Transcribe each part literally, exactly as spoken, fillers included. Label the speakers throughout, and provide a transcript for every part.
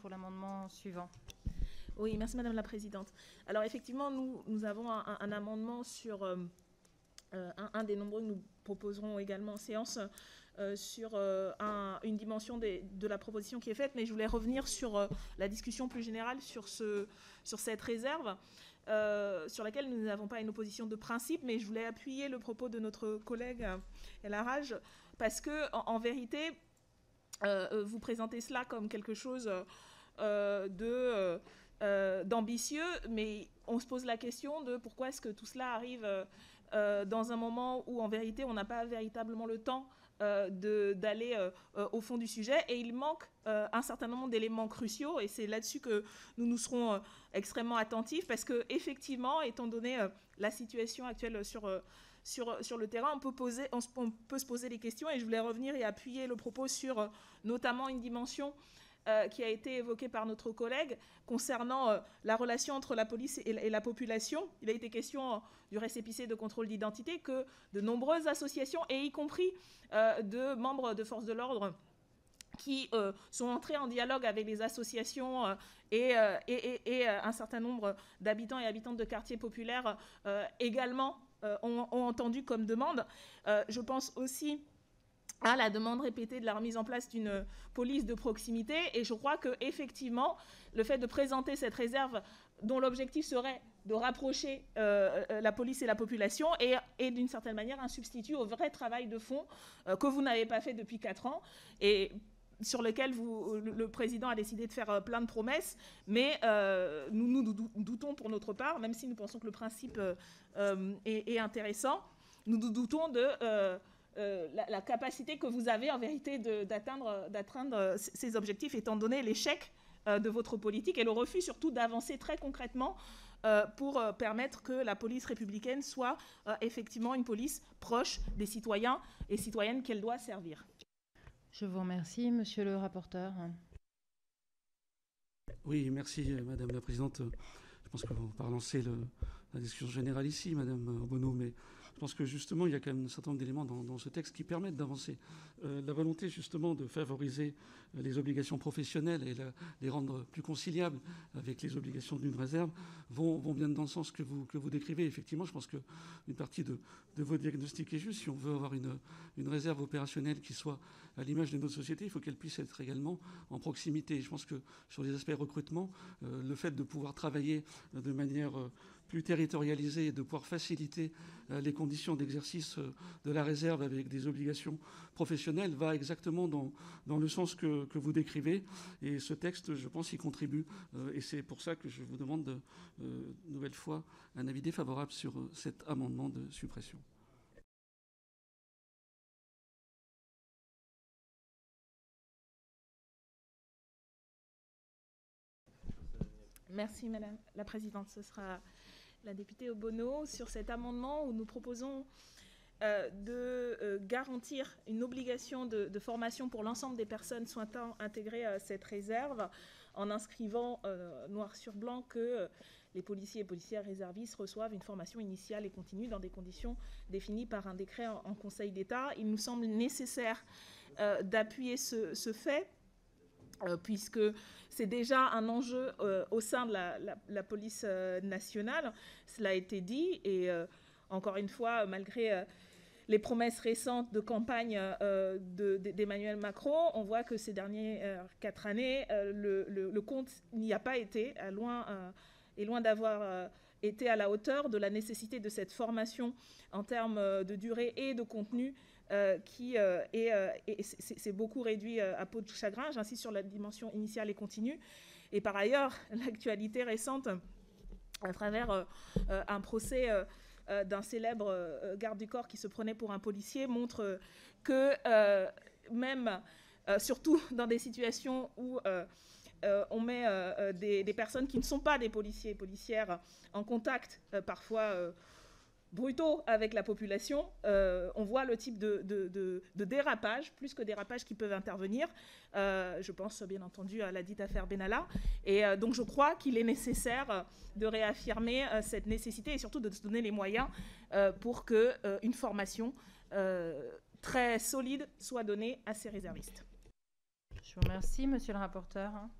Speaker 1: pour l'amendement suivant.
Speaker 2: Oui, merci Madame la Présidente. Alors effectivement, nous, nous avons un, un amendement sur euh, euh, un, un des nombreux que nous proposerons également en séance euh, sur euh, un, une dimension des, de la proposition qui est faite, mais je voulais revenir sur euh, la discussion plus générale sur, ce, sur cette réserve, euh, sur laquelle nous n'avons pas une opposition de principe, mais je voulais appuyer le propos de notre collègue euh, El Haraj, parce que en, en vérité, euh, vous présentez cela comme quelque chose euh, de... Euh, Euh, d'ambitieux, mais on se pose la question de pourquoi est-ce que tout cela arrive euh, dans un moment où en vérité on n'a pas véritablement le temps euh, d'aller euh, euh, au fond du sujet, et il manque euh, un certain nombre d'éléments cruciaux, et c'est là-dessus que nous nous serons euh, extrêmement attentifs, parce que effectivement, étant donné euh, la situation actuelle sur, euh, sur, sur le terrain, on peut, poser, on, on peut se poser des questions, et je voulais revenir et appuyer le propos sur euh, notamment une dimension Euh, qui a été évoqué par notre collègue concernant euh, la relation entre la police et, et la population. Il a été question euh, du récépissé de contrôle d'identité, que de nombreuses associations, et y compris euh, de membres de forces de l'ordre, qui euh, sont entrés en dialogue avec les associations euh, et, euh, et, et, et euh, un certain nombre d'habitants et habitantes de quartiers populaires euh, également euh, ont, ont entendu comme demande. Euh, je pense aussi à la demande répétée de la remise en place d'une police de proximité, et je crois qu'effectivement, le fait de présenter cette réserve dont l'objectif serait de rapprocher euh, la police et la population est, est d'une certaine manière un substitut au vrai travail de fond euh, que vous n'avez pas fait depuis quatre ans, et sur lequel vous, le président a décidé de faire plein de promesses, mais euh, nous nous doutons pour notre part, même si nous pensons que le principe euh, est, est intéressant, nous nous doutons de... Euh, Euh, la, la capacité que vous avez en vérité d'atteindre ces objectifs, étant donné l'échec euh, de votre politique et le refus surtout d'avancer très concrètement euh, pour euh, permettre que la police républicaine soit euh, effectivement une police proche des citoyens et citoyennes qu'elle doit servir.
Speaker 1: Je vous remercie, monsieur le rapporteur.
Speaker 3: Oui, merci Madame la Présidente. Je pense qu'on va pas relancer le, la discussion générale ici, Madame Obono, mais je pense que justement, il y a quand même un certain nombre d'éléments dans, dans ce texte qui permettent d'avancer. Euh, la volonté justement de favoriser euh, les obligations professionnelles et la, les rendre plus conciliables avec les obligations d'une réserve vont, vont bien dans le sens que vous, que vous décrivez. Effectivement, je pense qu'une partie de, de votre diagnostic est juste. Si on veut avoir une, une réserve opérationnelle qui soit à l'image de notre société, il faut qu'elle puisse être également en proximité. Je pense que sur les aspects recrutement, euh, le fait de pouvoir travailler euh, de manière... Euh, plus territorialisée et de pouvoir faciliter euh, les conditions d'exercice euh, de la réserve avec des obligations professionnelles va exactement dans, dans le sens que, que vous décrivez. Et ce texte, je pense, y contribue. Euh, et c'est pour ça que je vous demande, de, euh, une nouvelle fois, un avis défavorable sur euh, cet amendement de suppression.
Speaker 2: Merci Madame la Présidente. Ce sera la députée Obono sur cet amendement où nous proposons euh, de euh, garantir une obligation de, de formation pour l'ensemble des personnes souhaitant intégrer euh, cette réserve en inscrivant euh, noir sur blanc que euh, les policiers et policières réservistes reçoivent une formation initiale et continue dans des conditions définies par un décret en, en Conseil d'État. Il nous semble nécessaire euh, d'appuyer ce, ce fait Euh, puisque c'est déjà un enjeu euh, au sein de la, la, la police euh, nationale, cela a été dit, et euh, encore une fois, malgré euh, les promesses récentes de campagne euh, d'Emmanuel Macron, on voit que ces dernières euh, quatre années, euh, le, le, le compte n'y a pas été, à loin, euh, est loin d'avoir euh, été à la hauteur de la nécessité de cette formation en termes de durée et de contenu, Euh, qui euh, est, euh, c'est beaucoup réduit euh, à peau de chagrin. J'insiste sur la dimension initiale et continue. Et par ailleurs, l'actualité récente, à travers euh, euh, un procès euh, euh, d'un célèbre euh, garde du corps qui se prenait pour un policier, montre euh, que euh, même, euh, surtout dans des situations où euh, euh, on met euh, des, des personnes qui ne sont pas des policiers et policières en contact, euh, parfois euh, brutaux avec la population, euh, on voit le type de, de, de, de dérapage, plus que dérapage qui peuvent intervenir. Euh, je pense bien entendu à la dite affaire Benalla. Et euh, donc je crois qu'il est nécessaire de réaffirmer euh, cette nécessité et surtout de se donner les moyens euh, pour qu'une euh, formation euh, très solide soit donnée à ces réservistes.
Speaker 1: Je vous remercie, monsieur le rapporteur.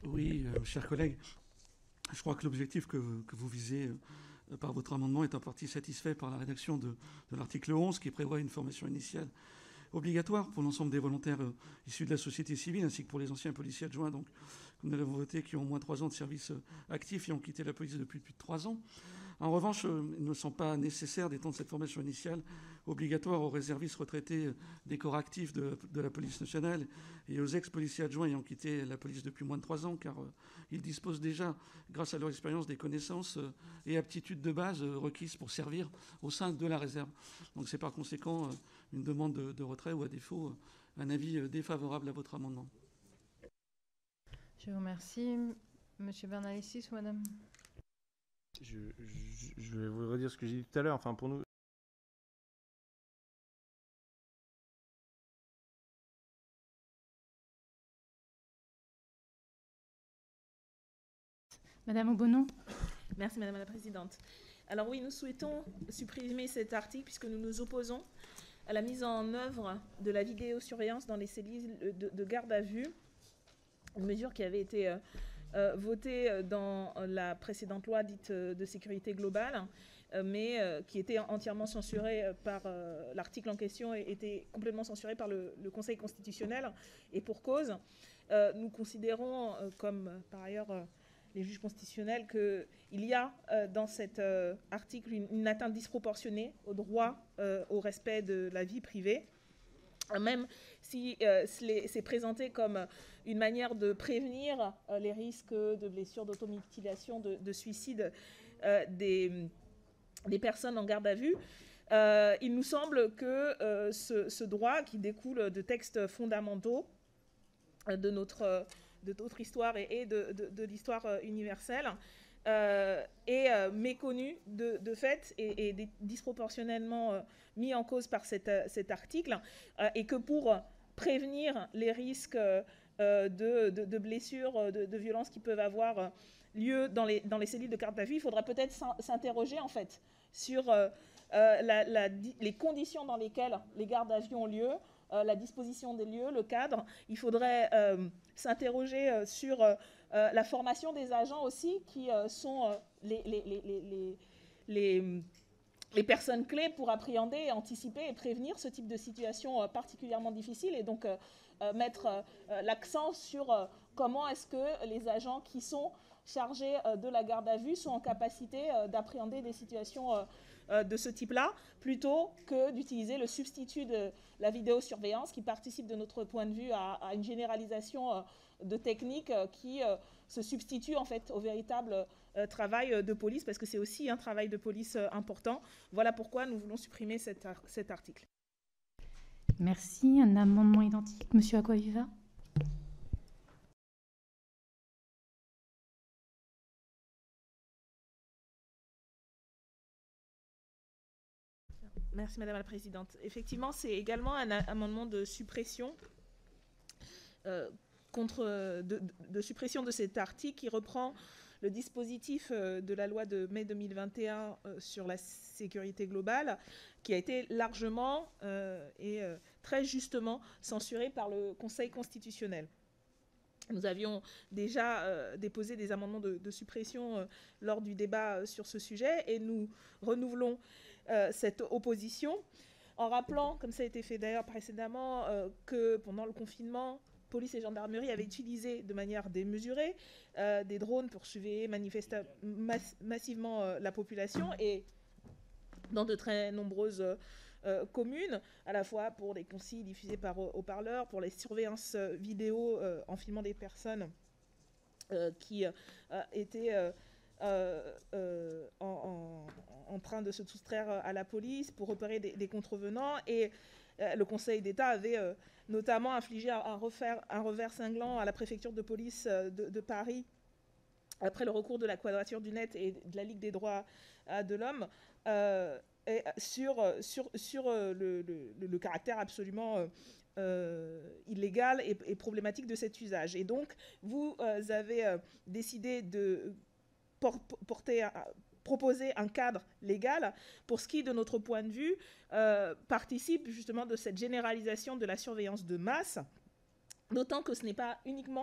Speaker 3: Oui, euh, chers collègues, je crois que l'objectif que, que vous visez euh, par votre amendement est en partie satisfait par la rédaction de, de l'article onze qui prévoit une formation initiale obligatoire pour l'ensemble des volontaires euh, issus de la société civile ainsi que pour les anciens policiers adjoints, donc, comme nous l'avons voté, qui ont au moins trois ans de service euh, actif et ont quitté la police depuis plus de trois ans. En revanche, euh, il ne me semble pas nécessaire d'étendre cette formation initiale obligatoire aux réservistes retraités euh, des corps actifs de, de la police nationale et aux ex-policiers adjoints ayant quitté la police depuis moins de trois ans, car euh, ils disposent déjà, grâce à leur expérience, des connaissances euh, et aptitudes de base euh, requises pour servir au sein de la réserve. Donc c'est par conséquent euh, une demande de, de retrait ou à défaut euh, un avis euh, défavorable à votre amendement.
Speaker 1: Je vous remercie. Monsieur Bernalicis ou madame?
Speaker 4: Je, je, je vais vous redire ce que j'ai dit tout à l'heure. Enfin, pour nous,
Speaker 5: Madame Obono.
Speaker 2: Merci Madame la Présidente. Alors oui, nous souhaitons supprimer cet article puisque nous nous opposons à la mise en œuvre de la vidéosurveillance dans les cellules de, de garde à vue, une mesure qui avait été euh, euh, votée dans la précédente loi dite de sécurité globale, euh, mais euh, qui était entièrement censurée par euh, l'article en question et était complètement censuré par le, le Conseil constitutionnel, et pour cause. Euh, nous considérons, euh, comme euh, par ailleurs euh, les juges constitutionnels, qu'il y a euh, dans cet euh, article une, une atteinte disproportionnée au droit euh, au respect de la vie privée, même si euh, c'est présenté comme une manière de prévenir euh, les risques de blessures, d'automutilation, de, de suicide euh, des, des personnes en garde à vue. Euh, il nous semble que euh, ce, ce droit, qui découle de textes fondamentaux euh, de notre... de notre histoire et, et de, de, de l'histoire universelle, euh, est euh, méconnu de, de fait et, et disproportionnellement euh, mis en cause par cet, cet article, euh, et que pour prévenir les risques euh, de, de, de blessures, de, de violences qui peuvent avoir lieu dans les, dans les cellules de garde à vue, il faudra peut-être s'interroger en fait sur euh, euh, la, la, les conditions dans lesquelles les gardes à vue ont lieu, Euh, la disposition des lieux, le cadre. Il faudrait euh, s'interroger euh, sur euh, la formation des agents aussi, qui euh, sont euh, les, les, les, les, les, les personnes clés pour appréhender, et anticiper et prévenir ce type de situation euh, particulièrement difficile, et donc euh, euh, mettre euh, l'accent sur euh, comment est-ce que les agents qui sont chargés euh, de la garde à vue sont en capacité euh, d'appréhender des situations euh, de ce type-là, plutôt que d'utiliser le substitut de la vidéosurveillance qui participe de notre point de vue à, à une généralisation de techniques qui se substitue en fait au véritable travail de police, parce que c'est aussi un travail de police important. Voilà pourquoi nous voulons supprimer cet, cet article.
Speaker 5: Merci. Un amendement identique. Monsieur Acquaviva.
Speaker 2: Merci Madame la Présidente. Effectivement, c'est également un amendement de suppression, euh, contre, de, de suppression de cet article qui reprend le dispositif de la loi de mai deux mille vingt et un euh, sur la sécurité globale, qui a été largement euh, et euh, très justement censuré par le Conseil constitutionnel. Nous avions déjà euh, déposé des amendements de, de suppression euh, lors du débat euh, sur ce sujet, et nous renouvelons Euh, cette opposition, en rappelant, comme ça a été fait d'ailleurs précédemment, euh, que pendant le confinement, police et gendarmerie avaient utilisé de manière démesurée euh, des drones pour surveiller mass massivement euh, la population, et dans de très nombreuses euh, communes, à la fois pour des consignes diffusées par haut-parleurs, pour les surveillances vidéo euh, en filmant des personnes euh, qui euh, étaient euh, euh, euh, en, en, en train de se soustraire à la police pour repérer des, des contrevenants. Et euh, le Conseil d'État avait euh, notamment infligé un, un, refaire, un revers cinglant à la préfecture de police de, de Paris après le recours de la Quadrature du Net et de la Ligue des droits de l'homme, euh, sur, sur, sur le, le, le caractère absolument euh, illégal et, et problématique de cet usage. Et donc, vous euh, avez euh, décidé de por porter, un, proposer un cadre légal pour ce qui, de notre point de vue, euh, participe justement de cette généralisation de la surveillance de masse. D'autant que ce n'est pas uniquement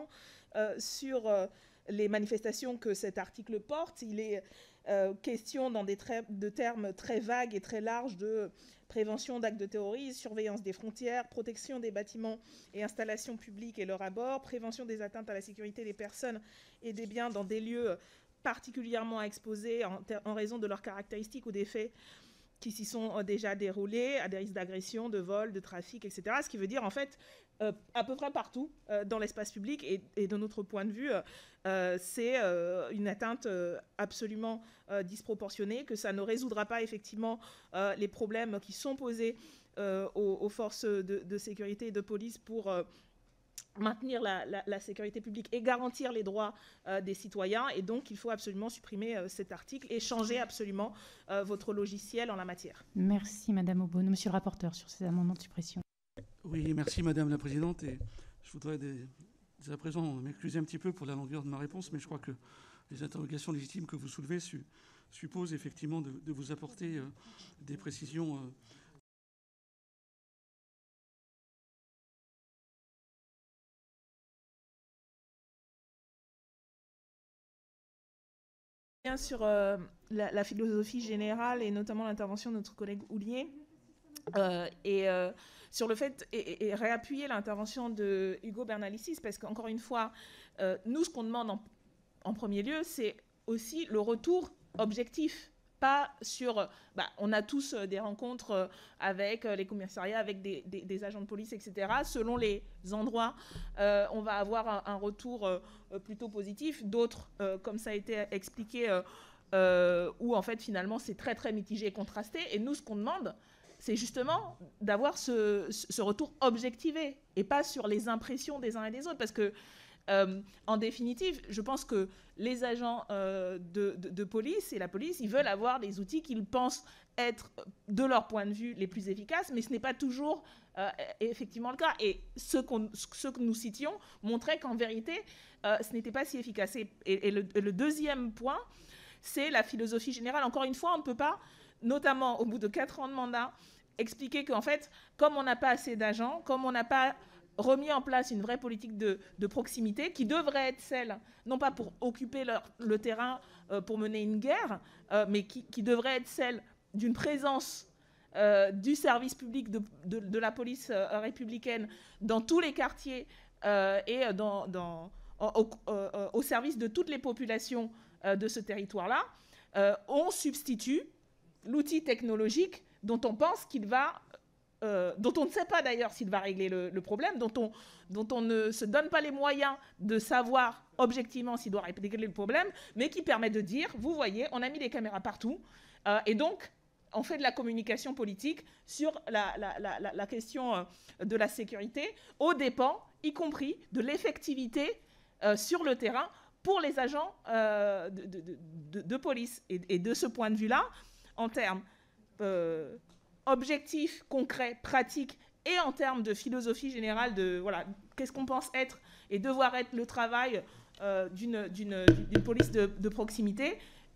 Speaker 2: euh, sur euh, les manifestations que cet article porte. Il est euh, question dans des de termes très vagues et très larges de prévention d'actes de terrorisme, surveillance des frontières, protection des bâtiments et installations publiques et leur abord, prévention des atteintes à la sécurité des personnes et des biens dans des lieux particulièrement exposés en, en raison de leurs caractéristiques ou des faits qui s'y sont déjà déroulés, à des risques d'agression, de vol, de trafic, et cetera. Ce qui veut dire, en fait, euh, à peu près partout euh, dans l'espace public, et, et de notre point de vue, euh, c'est euh, une atteinte euh, absolument euh, disproportionnée, que ça ne résoudra pas effectivement euh, les problèmes qui sont posés euh, aux, aux forces de, de sécurité et de police pour euh, maintenir la, la, la sécurité publique et garantir les droits euh, des citoyens. Et donc, il faut absolument supprimer euh, cet article et changer absolument euh, votre logiciel en la matière.
Speaker 5: Merci, Madame Obono. Monsieur le rapporteur, sur ces amendements de suppression.
Speaker 3: Oui, merci, Madame la Présidente. Et je voudrais dès, dès à présent m'excuser un petit peu pour la longueur de ma réponse, mais je crois que les interrogations légitimes que vous soulevez su, supposent effectivement de, de vous apporter euh, des précisions euh,
Speaker 2: Bien sur euh, la, la philosophie générale et notamment l'intervention de notre collègue Houllier euh, et euh, sur le fait et, et réappuyer l'intervention de Hugo Bernalicis, parce qu'encore une fois, euh, nous ce qu'on demande en, en premier lieu, c'est aussi le retour objectif. Pas sur... Bah, on a tous des rencontres avec les commissariats, avec des, des, des agents de police, et cetera. Selon les endroits, euh, on va avoir un, un retour euh, plutôt positif. D'autres, euh, comme ça a été expliqué, euh, euh, où en fait, finalement, c'est très, très mitigé et contrasté. Et nous, ce qu'on demande, c'est justement d'avoir ce, ce retour objectivé et pas sur les impressions des uns et des autres. Parce que, Euh, en définitive, je pense que les agents euh, de, de, de police et la police, ils veulent avoir des outils qu'ils pensent être, de leur point de vue, les plus efficaces, mais ce n'est pas toujours euh, effectivement le cas. Et ce, qu'on, ce que nous citions montrait qu'en vérité, euh, ce n'était pas si efficace. Et, et, et, le, et le deuxième point, c'est la philosophie générale. Encore une fois, on ne peut pas, notamment au bout de quatre ans de mandat, expliquer qu'en fait, comme on n'a pas assez d'agents, comme on n'a pas remis en place une vraie politique de, de proximité qui devrait être celle, non pas pour occuper leur, le terrain euh, pour mener une guerre, euh, mais qui, qui devrait être celle d'une présence euh, du service public de, de, de la police euh, républicaine dans tous les quartiers euh, et dans, dans, au, au, au service de toutes les populations euh, de ce territoire-là. Euh, on substitue l'outil technologique dont on pense qu'il va... Euh, dont on ne sait pas d'ailleurs s'il va régler le, le problème, dont on, dont on ne se donne pas les moyens de savoir objectivement s'il doit régler le problème, mais qui permet de dire, vous voyez, on a mis des caméras partout, euh, et donc on fait de la communication politique sur la, la, la, la, la question de la sécurité, aux dépens, y compris de l'effectivité euh, sur le terrain pour les agents euh, de, de, de, de police. Et, et de ce point de vue-là, en termes... Euh, objectif, concret, pratique, et en termes de philosophie générale de voilà, qu'est-ce qu'on pense être et devoir être le travail euh, d'une, d'une, d'une police de, de proximité,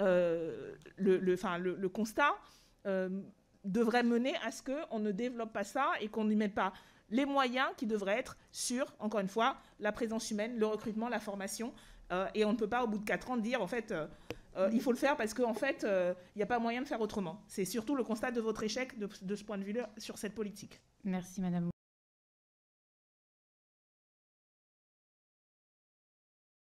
Speaker 2: euh, le, le, enfin, le, le constat euh, devrait mener à ce qu'on ne développe pas ça et qu'on n'y mette pas les moyens qui devraient être sur, encore une fois, la présence humaine, le recrutement, la formation. Euh, et on ne peut pas, au bout de quatre ans, dire, en fait... Euh, Euh, il faut le faire parce qu'en fait, il euh, n'y a pas moyen de faire autrement. C'est surtout le constat de votre échec de, de ce point de vue-là sur cette politique.
Speaker 5: Merci, Madame.